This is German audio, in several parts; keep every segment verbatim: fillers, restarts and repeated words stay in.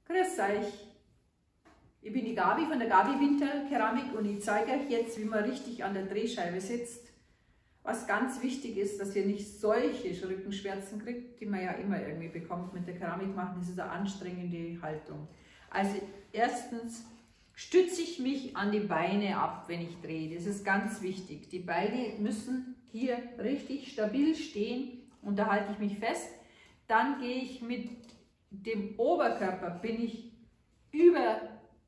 Grüß euch! Ich bin die Gabi von der Gabi Winter Keramik und ich zeige euch jetzt, wie man richtig an der Drehscheibe sitzt. Was ganz wichtig ist, dass ihr nicht solche Rückenschmerzen kriegt, die man ja immer irgendwie bekommt mit der Keramik machen. Das ist eine anstrengende Haltung. Also erstens stütze ich mich an die Beine ab, wenn ich drehe. Das ist ganz wichtig. Die Beine müssen hier richtig stabil stehen und da halte ich mich fest. Dann gehe ich mit dem Oberkörper, bin ich über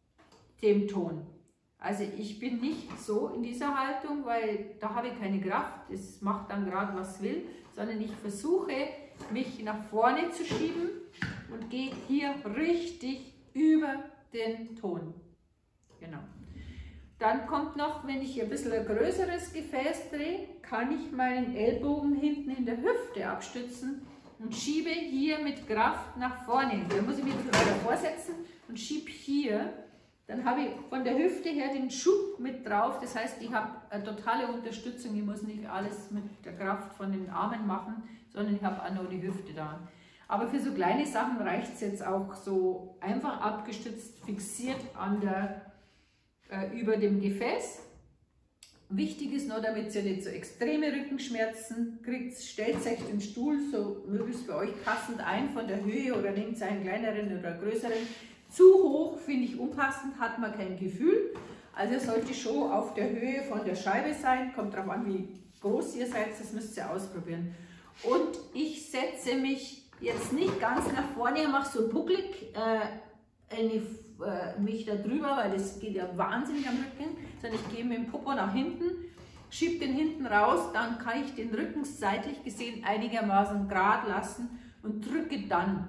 dem Ton. Also ich bin nicht so in dieser Haltung, weil da habe ich keine Kraft, es macht dann gerade was will, sondern ich versuche mich nach vorne zu schieben und gehe hier richtig über den Ton. Genau. Dann kommt noch, wenn ich ein bisschen ein größeres Gefäß drehe, kann ich meinen Ellbogen hinten in der Hüfte abstützen und schiebe hier mit Kraft nach vorne. Da muss ich mich ein bisschen weiter vorsetzen und schiebe hier. Dann habe ich von der Hüfte her den Schub mit drauf. Das heißt, ich habe eine totale Unterstützung. Ich muss nicht alles mit der Kraft von den Armen machen, sondern ich habe auch noch die Hüfte da. Aber für so kleine Sachen reicht es jetzt auch so einfach abgestützt, fixiert an der, äh, über dem Gefäß. Wichtig ist nur, damit ihr nicht so extreme Rückenschmerzen kriegt, stellt euch den Stuhl so möglichst für euch passend ein von der Höhe oder nehmt einen kleineren oder größeren. Zu hoch finde ich unpassend, hat man kein Gefühl. Also sollte schon auf der Höhe von der Scheibe sein. Kommt darauf an, wie groß ihr seid, das müsst ihr ausprobieren. Und ich setze mich jetzt nicht ganz nach vorne, mache so bucklig äh, eine, äh, mich da drüber, weil das geht ja wahnsinnig am Rücken, sondern ich gehe mit dem Popo nach hinten, schiebe den hinten raus, dann kann ich den Rücken seitlich gesehen einigermaßen gerade lassen und drücke dann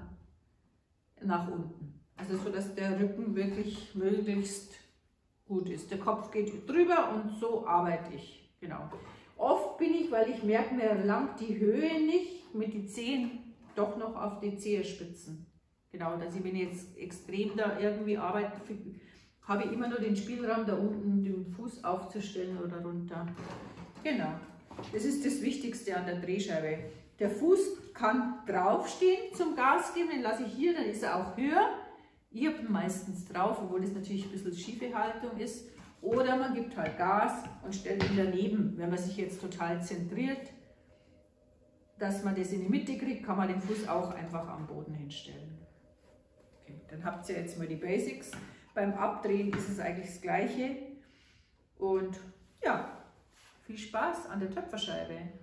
nach unten. Also so, dass der Rücken wirklich möglichst gut ist. Der Kopf geht drüber und so arbeite ich. Genau. Oft bin ich, weil ich merke, mir langt die Höhe nicht, mit den Zehen doch noch auf die Zehenspitzen. Genau, dass ich, wenn ich jetzt extrem da irgendwie arbeite, habe ich immer nur den Spielraum, da unten den Fuß aufzustellen oder runter. Genau. Das ist das Wichtigste an der Drehscheibe. Der Fuß kann draufstehen zum Gas geben, den lasse ich hier, dann ist er auch höher. Ich habe ihn meistens drauf, obwohl das natürlich ein bisschen schiefe Haltung ist. Oder man gibt halt Gas und stellt ihn daneben. Wenn man sich jetzt total zentriert, dass man das in die Mitte kriegt, kann man den Fuß auch einfach am Boden hinstellen. Okay, dann habt ihr jetzt mal die Basics. Beim Abdrehen ist es eigentlich das Gleiche. Und ja, viel Spaß an der Töpferscheibe.